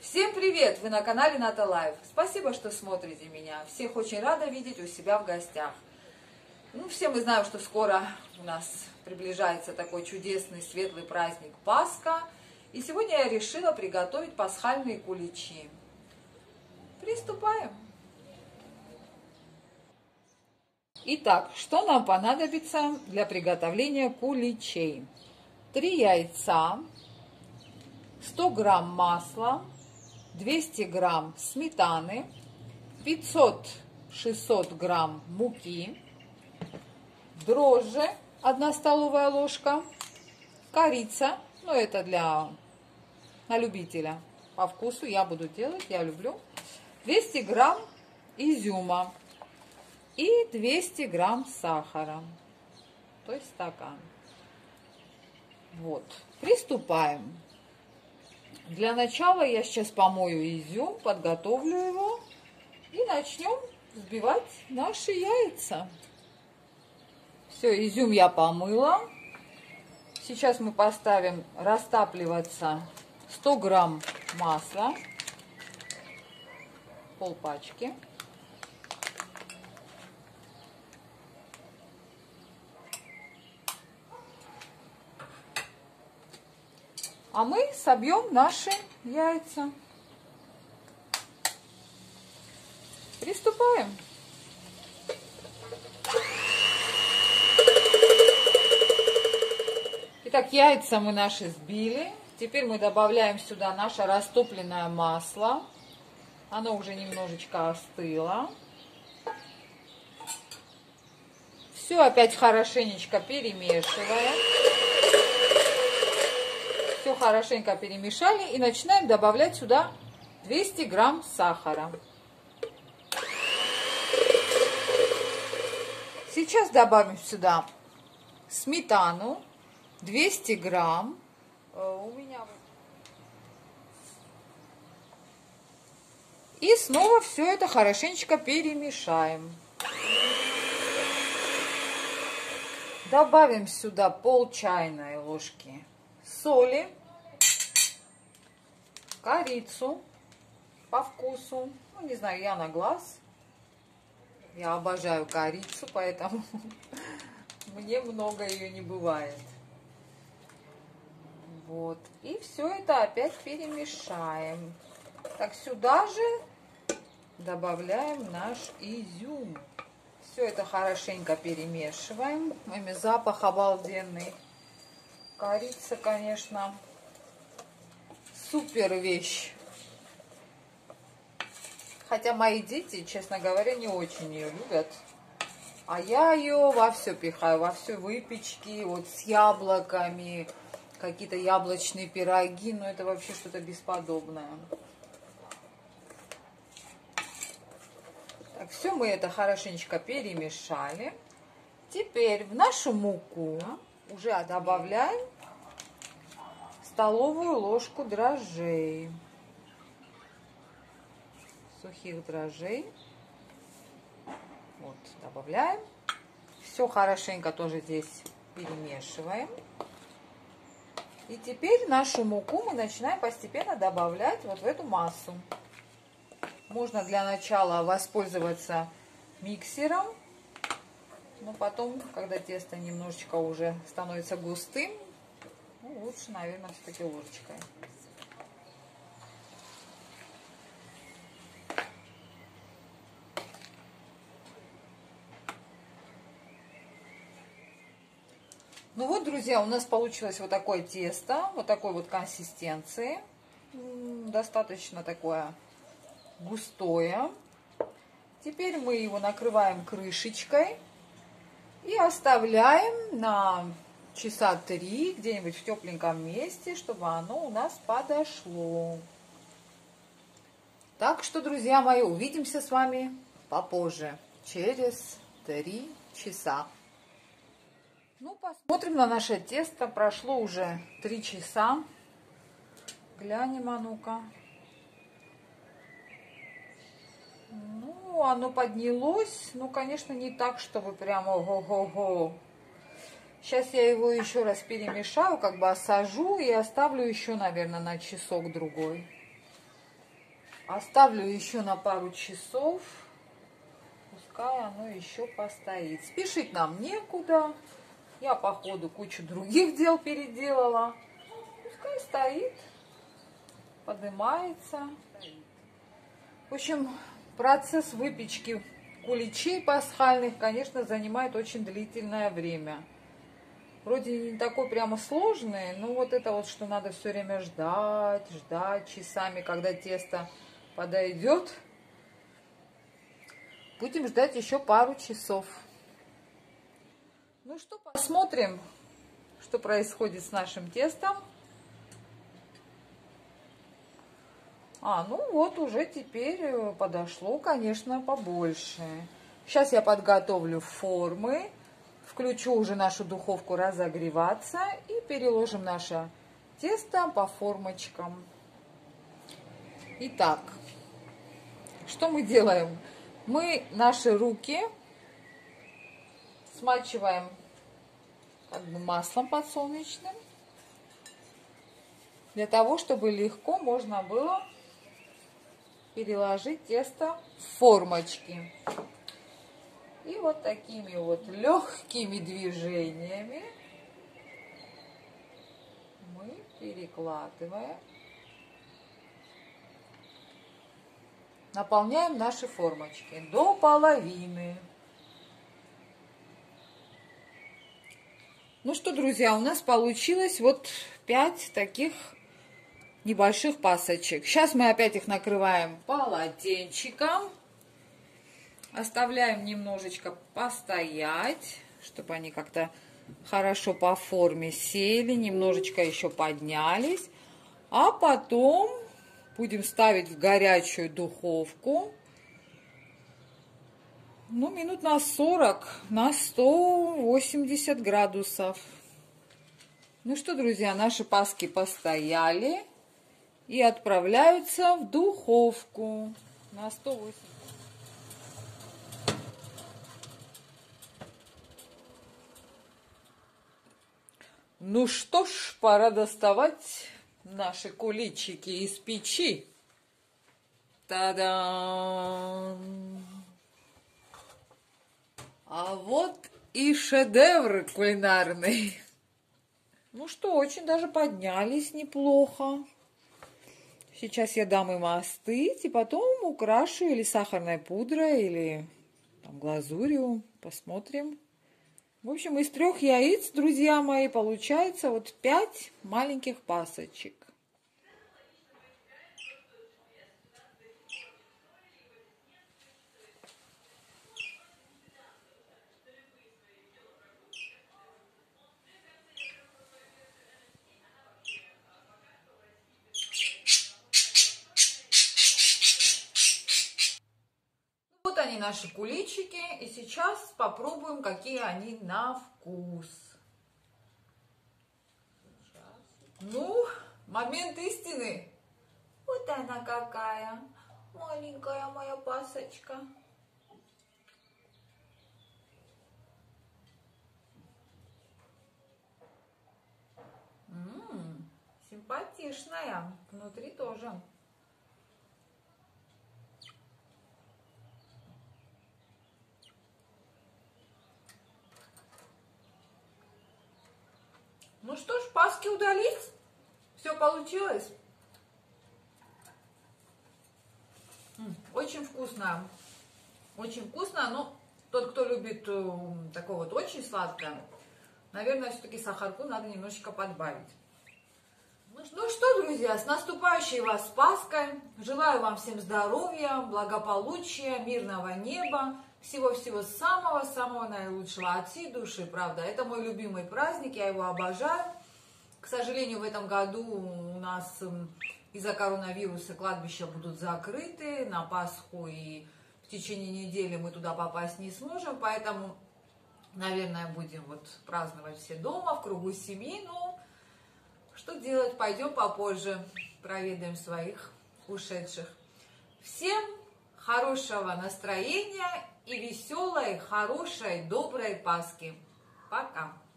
Всем привет! Вы на канале Ната Лайф. Спасибо, что смотрите меня. Всех очень рада видеть у себя в гостях. Все мы знаем, что скоро у нас приближается такой чудесный светлый праздник Пасха. И сегодня я решила приготовить пасхальные куличи. Приступаем! Итак, что нам понадобится для приготовления куличей? 3 яйца, 100 грамм масла, 200 грамм сметаны, 500-600 грамм муки, дрожжи 1 столовая ложка, корица, это на любителя, по вкусу я буду делать, я люблю, 200 грамм изюма и 200 грамм сахара, то есть стакан. Приступаем. Для начала я сейчас помою изюм, подготовлю его и начнем взбивать наши яйца. Все, изюм я помыла. Сейчас мы поставим растапливаться 100 грамм масла, полпачки. А мы собьем наши яйца. Приступаем. Итак, яйца мы наши сбили. Теперь мы добавляем сюда наше растопленное масло. Оно уже немножечко остыло. Все опять хорошенечко перемешиваем. Все хорошенько перемешали и начинаем добавлять сюда 200 грамм сахара. Сейчас добавим сюда сметану 200 грамм. И снова все это хорошенечко перемешаем. Добавим сюда пол чайной ложки соли, корицу по вкусу. Не знаю, я на глаз. Я обожаю корицу, поэтому мне много ее не бывает. И все это опять перемешаем. Так, сюда же добавляем наш изюм. Все это хорошенько перемешиваем. Запах обалденный. Корица, конечно, супер вещь. Хотя мои дети, честно говоря, не очень ее любят. А я ее во все пихаю, во все выпечки, с яблоками, какие-то яблочные пироги. Это вообще что-то бесподобное. Так, все мы это хорошенечко перемешали. Теперь в нашу муку уже добавляем столовую ложку дрожжей, сухих дрожжей. Добавляем. Все хорошенько тоже здесь перемешиваем. И теперь нашу муку мы начинаем постепенно добавлять в эту массу. Можно для начала воспользоваться миксером. Но потом, когда тесто немножечко уже становится густым, лучше, наверное, все-таки ложечкой. Друзья, у нас получилось такое тесто, такой консистенции. Достаточно такое густое. Теперь мы его накрываем крышечкой. И оставляем на часа 3 где-нибудь в тепленьком месте, чтобы оно у нас подошло. Так что, друзья мои, увидимся с вами попозже, через 3 часа. Посмотрим на наше тесто. Прошло уже 3 часа. Глянем, а ну-ка. Оно поднялось. Конечно, не так, чтобы прямо ого-го-го. Сейчас я его еще раз перемешаю, осажу и оставлю еще, наверное, на часок-другой. Оставлю еще на пару часов. Пускай оно еще постоит. Спешить нам некуда. Я по ходу кучу других дел переделала. Пускай стоит, поднимается. В общем, процесс выпечки куличей пасхальных, конечно, занимает очень длительное время. Вроде не такой прямо сложный, но вот это вот, что надо все время ждать часами, когда тесто подойдет. Будем ждать еще пару часов. Ну что, посмотрим, что происходит с нашим тестом. Ну вот уже теперь подошло, конечно, побольше. Сейчас я подготовлю формы, включу уже нашу духовку разогреваться и переложим наше тесто по формочкам. Итак, что мы делаем? Мы наши руки смачиваем маслом подсолнечным, для того, чтобы легко можно было переложить тесто в формочки. И вот такими вот легкими движениями мы перекладываем, наполняем наши формочки до половины. Ну что, друзья, у нас получилось вот 5 таких небольших пасочек. Сейчас мы опять их накрываем полотенчиком. Оставляем немножечко постоять, чтобы они как-то хорошо по форме сели, немножечко еще поднялись. А потом будем ставить в горячую духовку. Ну, минут на 40, на 180 градусов. Ну что, друзья, наши паски постояли и отправляются в духовку на 180. Ну что ж, пора доставать наши куличики из печи. Та-дам! А вот и шедевр кулинарный. Ну что, очень даже поднялись неплохо. Сейчас я дам им остыть, и потом украшу или сахарной пудрой, или там, глазурью. Посмотрим. В общем, из 3 яиц, друзья мои, получается вот 5 маленьких пасочек. Вот они, наши куличики, и сейчас попробуем, какие они на вкус. Ну, момент истины. Вот она какая, маленькая моя пасочка. Симпатичная, внутри тоже. Ну что ж, паски удались. Все получилось. Очень вкусно. Очень вкусно, но тот, кто любит такое вот очень сладкое, наверное, все-таки сахарку надо немножечко подбавить. Ну что, друзья, с наступающей вас Пасхой. Желаю вам всем здоровья, благополучия, мирного неба. Всего-всего самого-самого наилучшего от всей души, правда. Это мой любимый праздник, я его обожаю. К сожалению, в этом году у нас из-за коронавируса кладбища будут закрыты на Пасху, и в течение недели мы туда попасть не сможем, поэтому, наверное, будем вот праздновать все дома, в кругу семьи. Ну, что делать, пойдем попозже, проведаем своих ушедших. Всем хорошего настроения и веселой, хорошей, доброй Пасхи. Пока!